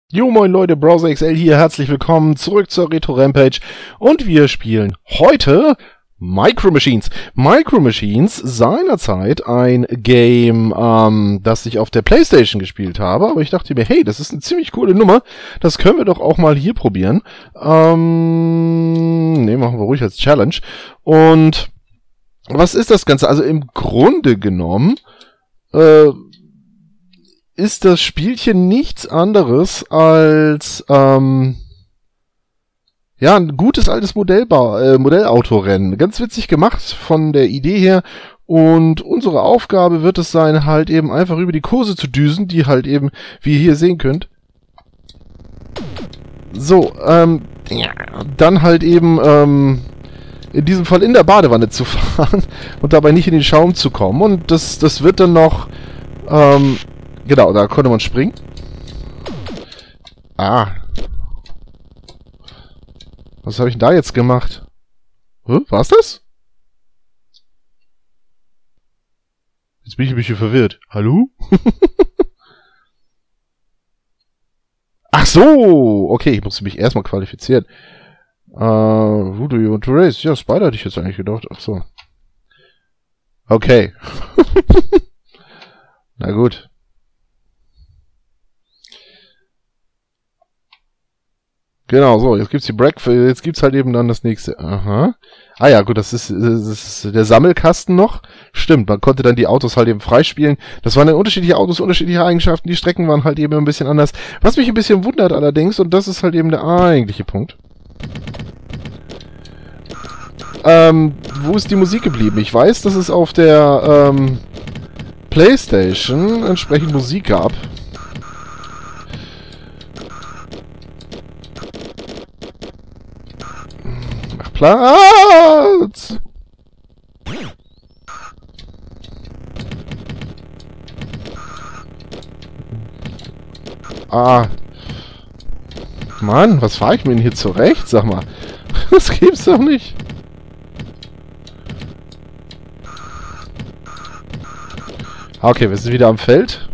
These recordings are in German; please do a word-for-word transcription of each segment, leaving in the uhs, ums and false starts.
Jo moin Leute, Browser X L hier, herzlich willkommen zurück zur Retro Rampage und wir spielen heute Micro Machines. Micro Machines, seinerzeit ein Game, ähm, das ich auf der Playstation gespielt habe, aber ich dachte mir, hey, das ist eine ziemlich coole Nummer, das können wir doch auch mal hier probieren. Ähm, ne, machen wir ruhig als Challenge. Und was ist das Ganze? Also im Grunde genommen, äh, ist das Spielchen nichts anderes als ähm, ja ein gutes altes Modellbau, äh, Modellautorennen. Ganz witzig gemacht von der Idee her. Und unsere Aufgabe wird es sein, halt eben einfach über die Kurse zu düsen, die halt eben, wie ihr hier sehen könnt. So, ähm, dann halt eben ähm, in diesem Fall in der Badewanne zu fahren und dabei nicht in den Schaum zu kommen. Und das, das wird dann noch ähm, genau, da konnte man springen. Ah. Was habe ich denn da jetzt gemacht? Hä? War's das? Jetzt bin ich ein bisschen verwirrt. Hallo? Ach so! Okay, ich musste mich erstmal qualifizieren. Uh, who do you want to race? Ja, Spider hatte ich jetzt eigentlich gedacht. Ach so. Okay. Na gut. Genau, so, jetzt gibt's die Break, jetzt gibt's halt eben dann das nächste. Aha. Ah ja, gut, das ist, das ist der Sammelkasten noch. Stimmt, man konnte dann die Autos halt eben freispielen. Das waren dann unterschiedliche Autos, unterschiedliche Eigenschaften, die Strecken waren halt eben ein bisschen anders. Was mich ein bisschen wundert allerdings, und das ist halt eben der eigentliche Punkt. Ähm, wo ist die Musik geblieben? Ich weiß, dass es auf der, ähm, PlayStation entsprechend Musik gab. Platz! Ah. Mann, was fahre ich mir denn hier zurecht? Sag mal. Das gibt's doch nicht. Okay, wir sind wieder am Feld.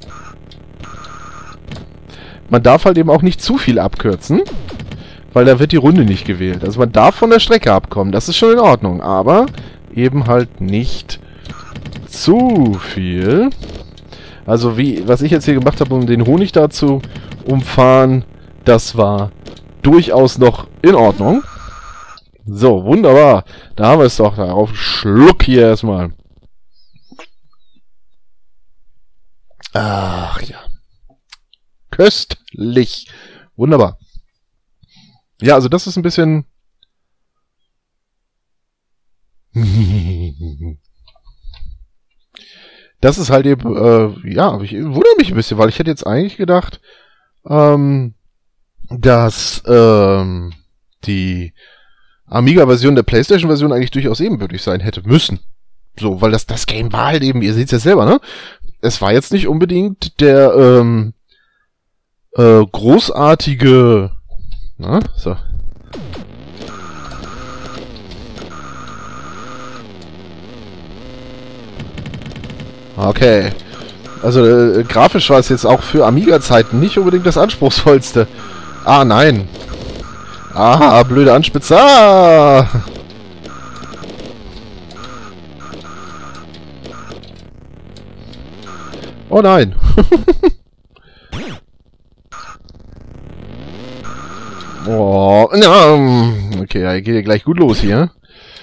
Man darf halt eben auch nicht zu viel abkürzen. Weil da wird die Runde nicht gewählt. Also man darf von der Strecke abkommen, das ist schon in Ordnung. Aber eben halt nicht zu viel. Also wie, was ich jetzt hier gemacht habe, um den Honig da zu umfahren, das war durchaus noch in Ordnung. So, wunderbar. Da haben wir es doch. Darauf Schluck hier erstmal. Ach ja. Köstlich. Wunderbar. Ja, also das ist ein bisschen... Das ist halt eben, äh, ja, ich wundere mich ein bisschen, weil ich hätte jetzt eigentlich gedacht, ähm, dass ähm, die Amiga-Version der PlayStation-Version eigentlich durchaus ebenbürtig sein hätte müssen. So, weil das, das Game war halt eben, ihr seht es ja selber, ne? Es war jetzt nicht unbedingt der ähm, äh, großartige... Na, so. Okay. Also äh, grafisch war es jetzt auch für Amiga-Zeiten nicht unbedingt das anspruchsvollste. Ah, nein. Ah, blöde Anspitze. Ah! Oh nein. Oh, na, okay, ja, geht ja gleich gut los hier.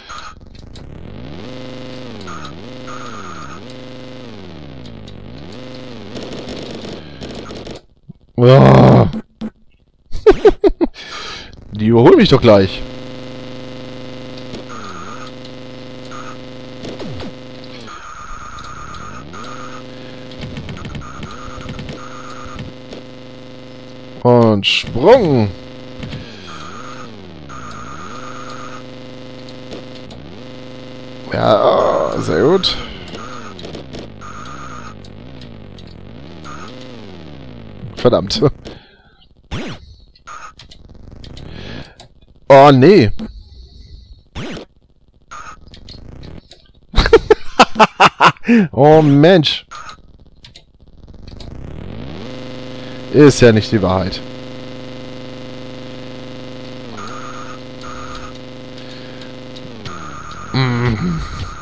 Oh. Die überholen mich doch gleich. Und Sprung. Ja, sehr gut. Verdammt. Oh, nee. Oh, Mensch. Ist ja nicht die Wahrheit. Mm.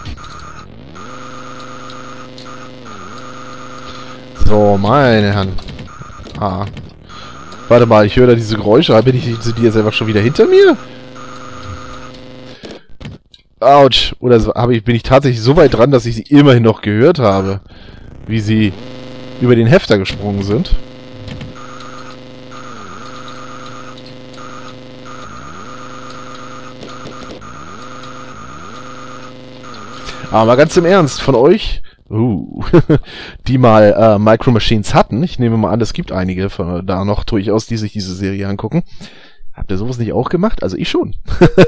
So, meine Herren. Ah. Warte mal, ich höre da diese Geräusche. Bin ich, sind die jetzt einfach schon wieder hinter mir? Autsch. Oder so, hab ich, bin ich tatsächlich so weit dran, dass ich sie immerhin noch gehört habe. Wie sie über den Hefter gesprungen sind. Aber ganz im Ernst, von euch, uh, die mal äh, Micro Machines hatten, ich nehme mal an, es gibt einige von da noch durchaus, die sich diese Serie angucken. Habt ihr sowas nicht auch gemacht? Also ich schon.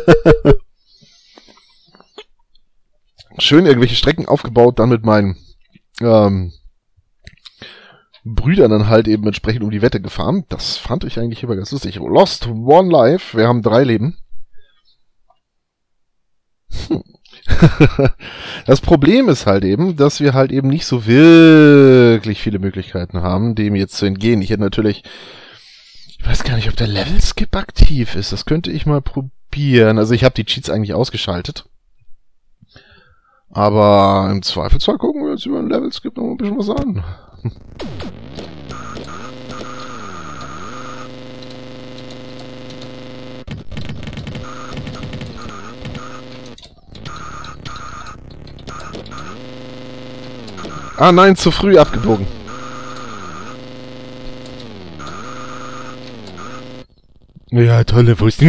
Schön irgendwelche Strecken aufgebaut, dann mit meinen ähm, Brüdern dann halt eben entsprechend um die Wette gefahren. Das fand ich eigentlich immer ganz lustig. Lost One Life, wir haben drei Leben. Hm. Das Problem ist halt eben, dass wir halt eben nicht so wirklich viele Möglichkeiten haben, dem jetzt zu entgehen. Ich hätte natürlich, ich weiß gar nicht, ob der Level Skip aktiv ist. Das könnte ich mal probieren. Also ich habe die Cheats eigentlich ausgeschaltet. Aber im Zweifelsfall gucken wir jetzt über den Level Skip noch ein bisschen was an. Ah nein, zu früh abgebogen. Ja, tolle Wurst.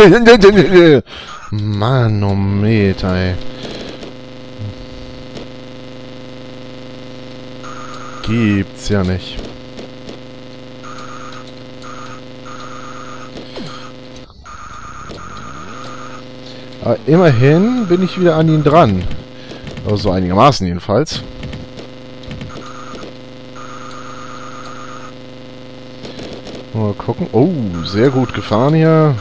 Manometer, ey. Gibt's ja nicht. Aber immerhin bin ich wieder an ihn dran. Also so einigermaßen jedenfalls. Mal gucken. Oh, sehr gut gefahren hier.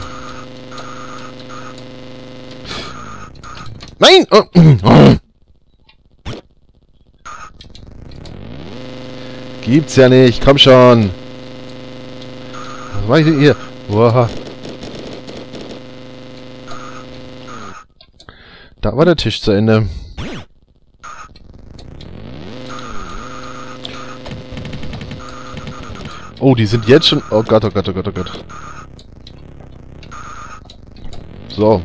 Nein! Oh. Oh. Gibt's ja nicht. Komm schon. Was mach ich denn hier? Boah. Da war der Tisch zu Ende. Oh, die sind jetzt schon... Oh Gott, oh Gott, oh Gott, oh Gott. So.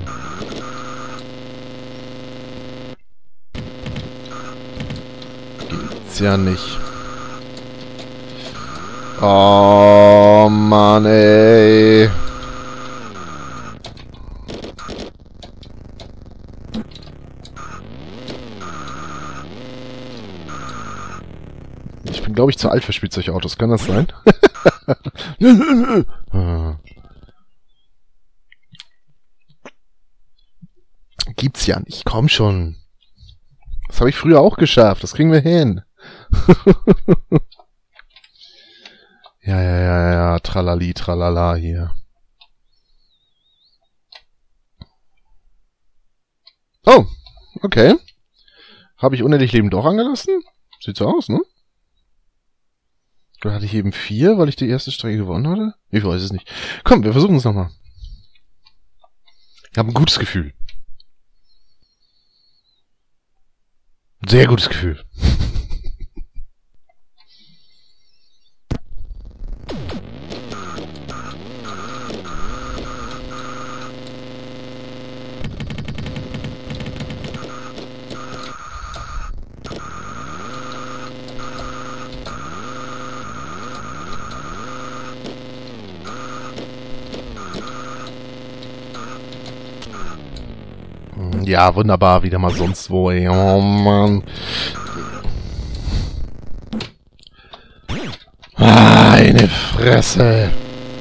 Gibt's ja nicht. Oh, Mann, ey. Ich bin, glaube ich, zu alt für Spielzeugautos. Kann das sein? Gibt's ja nicht. Komm schon. Das habe ich früher auch geschafft. Das kriegen wir hin. Ja, ja, ja, ja. Tralali, tralala hier. Oh, okay. Habe ich unendlich Leben doch angelassen? Sieht so aus, ne? Oder hatte ich eben vier, weil ich die erste Strecke gewonnen hatte? Ich weiß es nicht. Komm, wir versuchen es nochmal. Ich habe ein gutes Gefühl. Sehr gutes Gefühl. Ja, wunderbar, wieder mal sonst wo, ey. Oh, Mann. Meine Fresse.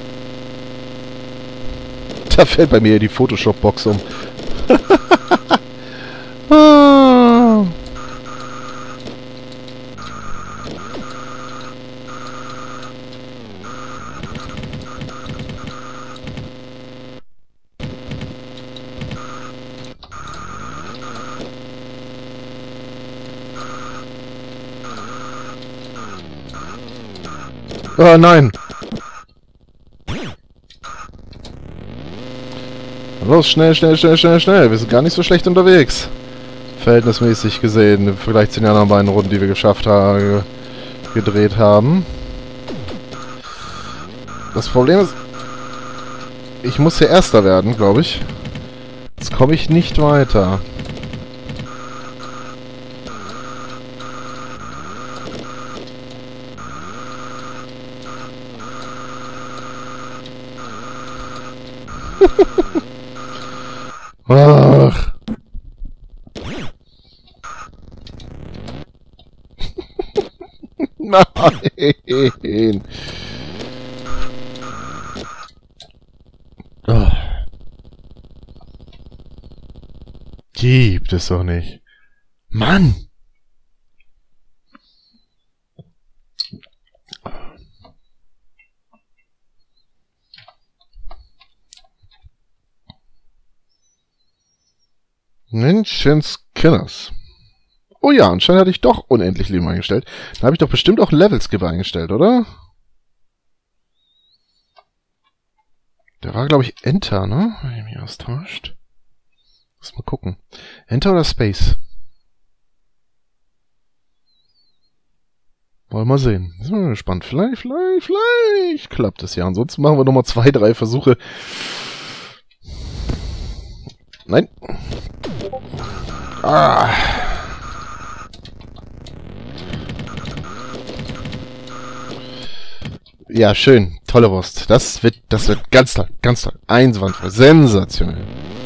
Da fällt bei mir die Photoshop-Box um. ah. Oh nein. Los, schnell, schnell, schnell, schnell, schnell. Wir sind gar nicht so schlecht unterwegs. Verhältnismäßig gesehen. Im Vergleich zu den anderen beiden Runden, die wir geschafft haben, gedreht haben. Das Problem ist, ich muss hier Erster werden, glaube ich. Jetzt komme ich nicht weiter. Ach. Nein. Oh. Gibt es doch nicht. Mann. Menschenskillers. Oh ja, anscheinend hatte ich doch unendlich Leben eingestellt. Da habe ich doch bestimmt auch Level-Skip eingestellt, oder? Der war, glaube ich, Enter, ne? Wenn ich mich austauscht. Lass mal gucken. Enter oder Space? Wollen wir mal sehen. Sind wir gespannt. Vielleicht, vielleicht, vielleicht klappt es ja. Ansonsten machen wir nochmal zwei, drei Versuche. Nein. Ah. Ja, schön. Tolle Wurst. Das wird, das wird ganz toll. Ganz toll. Einwandfrei. Sensationell.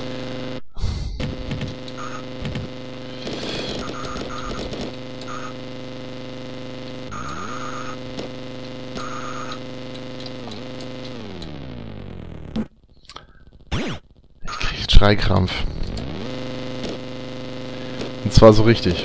Ich kriege Schreikrampf. Und zwar so richtig.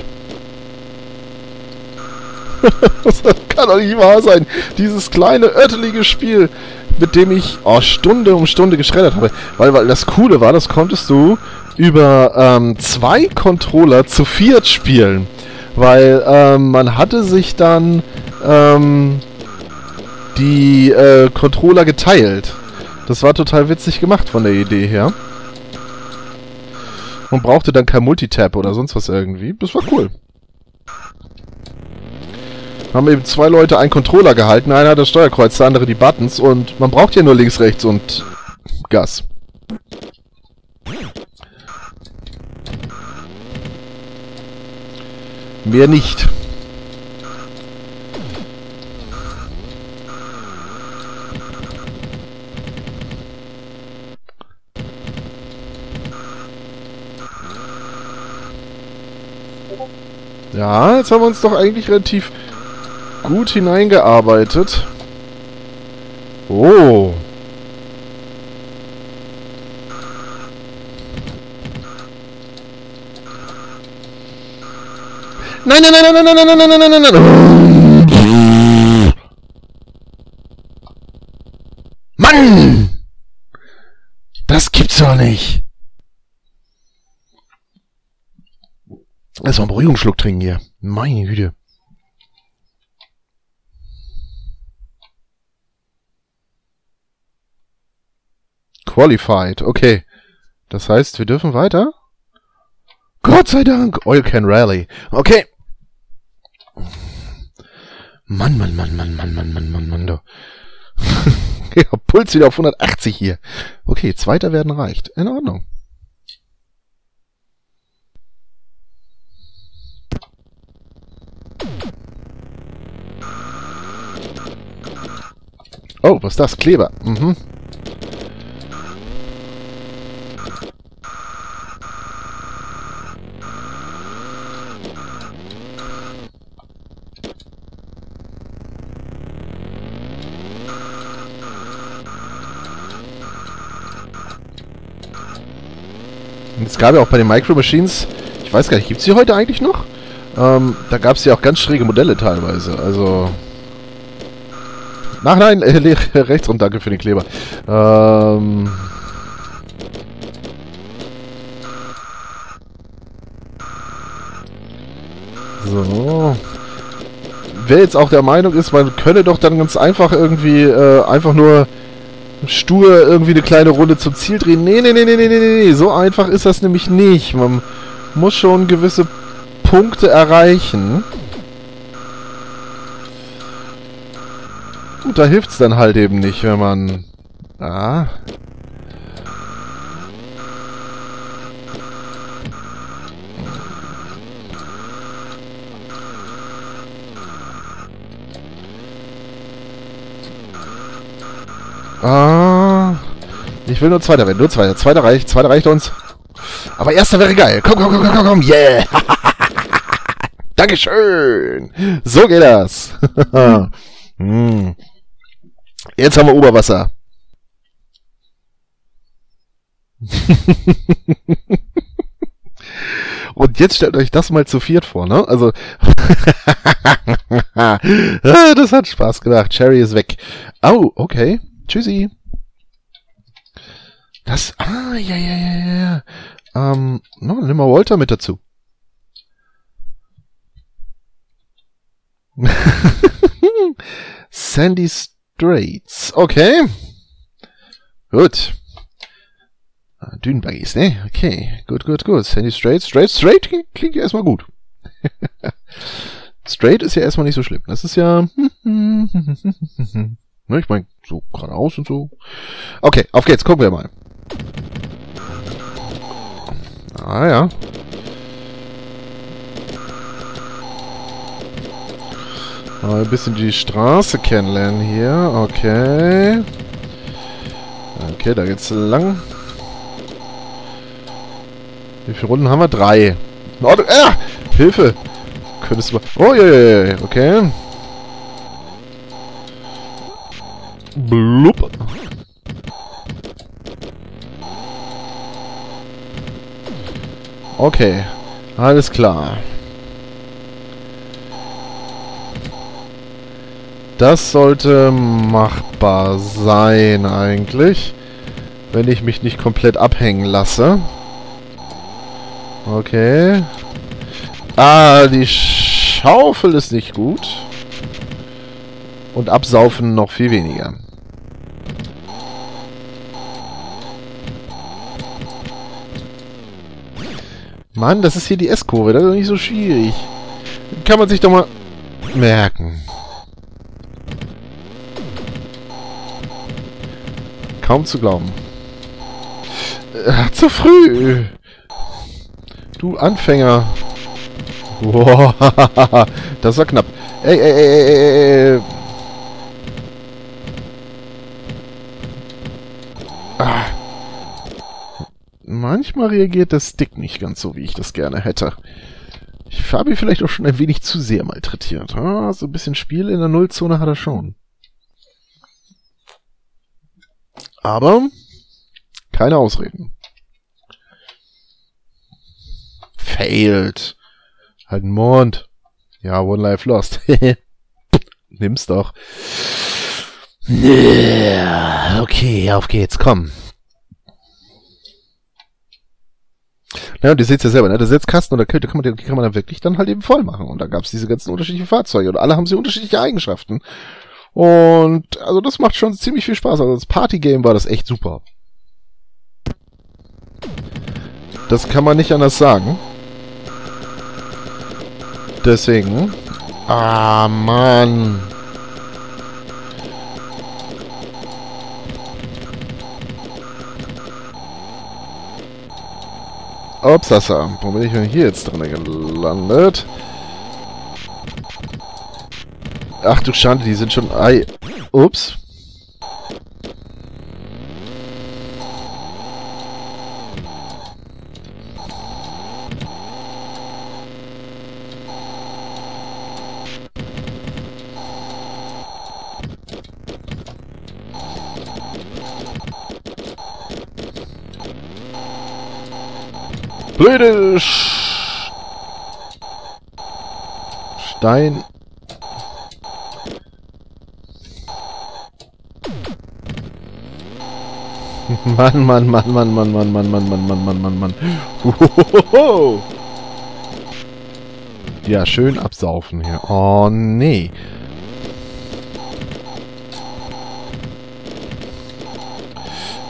Das kann doch nicht wahr sein. Dieses kleine, örtliche Spiel, mit dem ich oh, Stunde um Stunde geschreddert habe. Weil, weil das Coole war, das konntest du über ähm, zwei Controller zu viert spielen. Weil ähm, man hatte sich dann ähm, die äh, Controller geteilt. Das war total witzig gemacht von der Idee her. Man brauchte dann kein Multitap oder sonst was irgendwie. Das war cool. Haben eben zwei Leute einen Controller gehalten. Einer hat das Steuerkreuz, der andere die Buttons. Und man braucht ja nur links, rechts und Gas. Mehr nicht. Ja, jetzt haben wir uns doch eigentlich relativ gut hineingearbeitet. Oh. Nein, nein, nein, nein, nein, nein, nein, nein, nein, nein, nein, nein. Mann! Das gibt's doch nicht. Erstmal einen Beruhigungsschluck trinken hier. Meine Güte. Qualified, okay. Das heißt, wir dürfen weiter? Gott sei Dank, Oil Can Rally. Okay. Mann, Mann, Mann, Mann, Mann, Mann, Mann, Mann, Mann, du. Ja, Puls wieder auf hundertachtzig hier. Okay, zweiter werden reicht. In Ordnung. Oh, was ist das? Kleber. Mhm. Es gab ja auch bei den Micro Machines, ich weiß gar nicht, gibt es die heute eigentlich noch? Ähm, da gab es ja auch ganz schräge Modelle teilweise, also... Ach nein, äh, rechts rum, danke für den Kleber. Ähm... So... Wer jetzt auch der Meinung ist, man könne doch dann ganz einfach irgendwie, äh, einfach nur stur irgendwie eine kleine Runde zum Ziel drehen. Nee, nee, nee, nee, nee, nee, nee. So einfach ist das nämlich nicht. Man muss schon gewisse Punkte erreichen. Und da hilft es dann halt eben nicht, wenn man... Ah... Ah, ich will nur Zweiter werden, nur Zweiter. Zweiter reicht, Zweiter reicht uns. Aber Erster wäre geil. Komm, komm, komm, komm, komm, komm, yeah. Dankeschön. So geht das. hm. Jetzt haben wir Oberwasser. Und jetzt stellt euch das mal zu viert vor, ne? Also, das hat Spaß gemacht. Cherry ist weg. Oh, okay. Tschüssi. Das, ah, ja, ja, ja, ja. Ähm, no, nimm mal Walter mit dazu. Sandy Straits. Okay. Gut. Dünenbuggies, ne? Okay. Gut, gut, gut. Sandy Straits. Straight, straight klingt ja erstmal gut. Straight ist ja erstmal nicht so schlimm. Das ist ja... Ne, ich meine, so geradeaus und so. Okay, auf geht's, gucken wir mal. Ah ja. Mal ein bisschen die Straße kennenlernen hier. Okay. Okay, da geht's lang. Wie viele Runden haben wir? Drei. Oh, ah, Hilfe! Könntest du mal... Oh, ja, ja, ja, okay. Blub. Okay, alles klar. Das sollte machbar sein eigentlich, wenn ich mich nicht komplett abhängen lasse. Okay. Ah, die Schaufel ist nicht gut. Und absaufen noch viel weniger. Mann, das ist hier die S-Kurve. Das ist doch nicht so schwierig. Kann man sich doch mal merken. Kaum zu glauben. Äh, zu früh. Du Anfänger. Wow, das war knapp. Ey, ey, ey, ey, ey. Ah. Manchmal reagiert der Stick nicht ganz so, wie ich das gerne hätte. Ich habe ihn vielleicht auch schon ein wenig zu sehr malträtiert. Ah, so ein bisschen Spiel in der Nullzone hat er schon. Aber keine Ausreden. Failed. Halt einen Mond. Ja, One Life Lost. Nimm's doch. Okay, auf geht's, komm. Ja, und ihr seht ja selber, ne? Der Setzkasten und der Köder kann man, die kann man dann wirklich dann halt eben voll machen. Und da gab's diese ganzen unterschiedlichen Fahrzeuge. Und alle haben sie unterschiedliche Eigenschaften. Und also das macht schon ziemlich viel Spaß. Also als Partygame war das echt super. Das kann man nicht anders sagen. Deswegen. Ah, Mann. Upsasa. Wo bin ich denn hier jetzt drin gelandet? Ach du Schande, die sind schon... Ei. Ups. Blöde Sch Stein. Mann, Mann, Mann, Mann, Mann, Mann, Mann, Mann, Mann, Mann, Mann, Mann, Mann. Hohoho. Ja, schön absaufen hier. Oh, nee.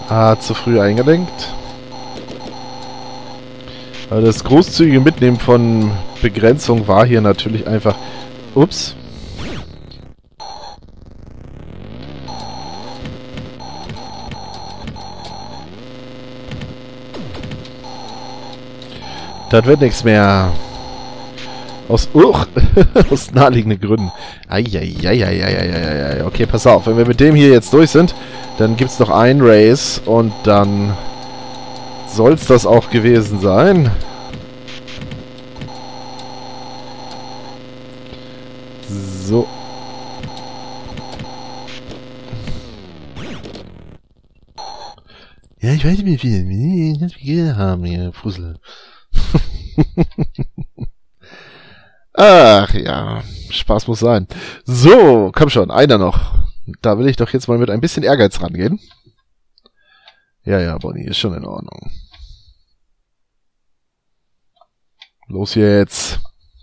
Ah, zu früh eingelenkt. Aber das großzügige Mitnehmen von Begrenzung war hier natürlich einfach... Ups. Das wird nichts mehr. Aus, uh, aus naheliegenden Gründen. Eieieiei. Okay, pass auf. Wenn wir mit dem hier jetzt durch sind, dann gibt es noch ein Race und dann soll es das auch gewesen sein. So. Ja, ich weiß nicht, wie viel haben hier, Fussel. Ach ja, Spaß muss sein. So, komm schon, einer noch. Da will ich doch jetzt mal mit ein bisschen Ehrgeiz rangehen. Ja, ja, Bonnie, ist schon in Ordnung. Los jetzt.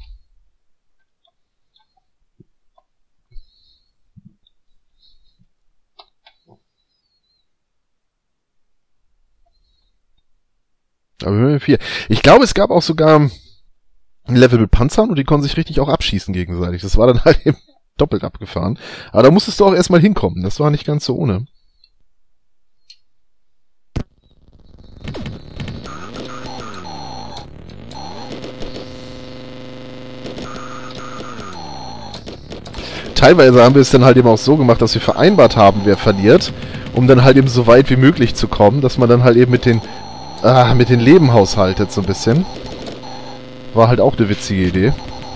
Aber vier. Ich glaube, es gab auch sogar ein Level mit Panzern und die konnten sich richtig auch abschießen gegenseitig. Das war dann halt eben doppelt abgefahren. Aber da musstest du auch erstmal hinkommen. Das war nicht ganz so ohne. Teilweise haben wir es dann halt eben auch so gemacht, dass wir vereinbart haben, wer verliert, um dann halt eben so weit wie möglich zu kommen, dass man dann halt eben mit den Ah, mit den Leben haushaltet so ein bisschen. War halt auch eine witzige Idee.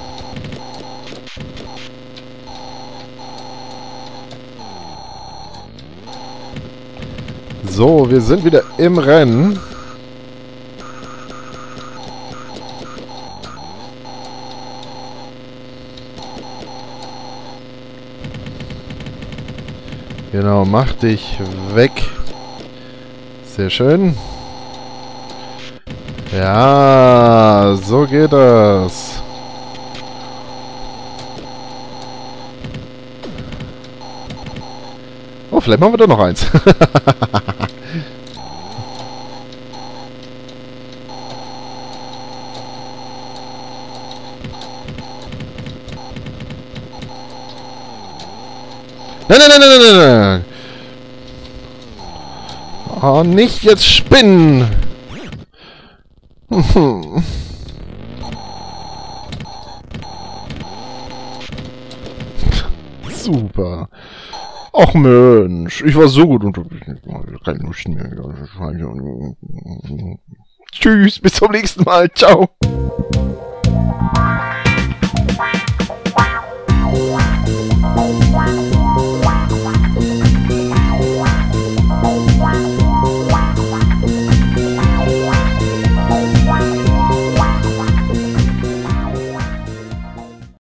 So, wir sind wieder im Rennen. Genau, mach dich weg. Sehr schön. Ja, so geht das. Oh, vielleicht machen wir doch noch eins. Nein, nein, nein, nein, nein, nein. Oh, nicht jetzt spinnen. Super. Ach Mensch, ich war so gut unterwegs. Keine Lust mehr. Tschüss, bis zum nächsten Mal. Ciao. Wow.